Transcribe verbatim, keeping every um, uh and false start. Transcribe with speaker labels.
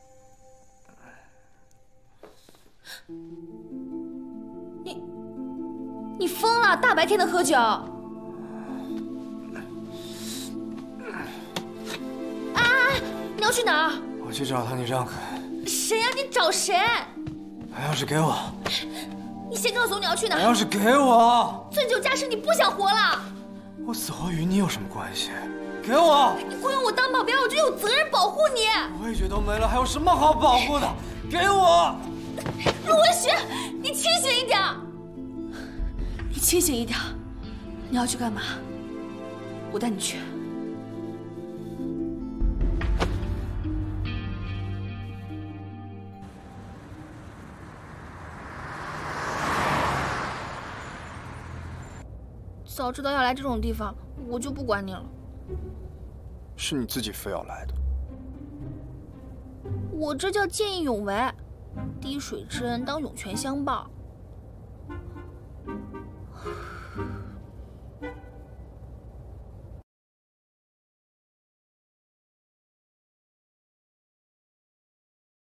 Speaker 1: 你，你疯了？大白天的喝酒？啊！你要去哪儿？
Speaker 2: 我去找唐尼张可。
Speaker 1: 谁呀？你找谁？
Speaker 2: 把钥匙给我。
Speaker 1: 你先告诉我你要去哪儿。
Speaker 2: 把钥匙给我。
Speaker 1: 醉酒驾驶，你不想活了？
Speaker 2: 我死活与你有什么关系？给我！
Speaker 1: 你雇佣我当保镖，我就有责任保护你。
Speaker 2: 魏雪都没了，还有什么好保护的？给我！
Speaker 1: 陆文雪，你清醒一点！你清醒一点！你要去干嘛？我带你去。早知道要来这种地方，我就不管你了。
Speaker 2: 是你自己非要来的。
Speaker 1: 我这叫见义勇为，滴水之恩当涌泉相报。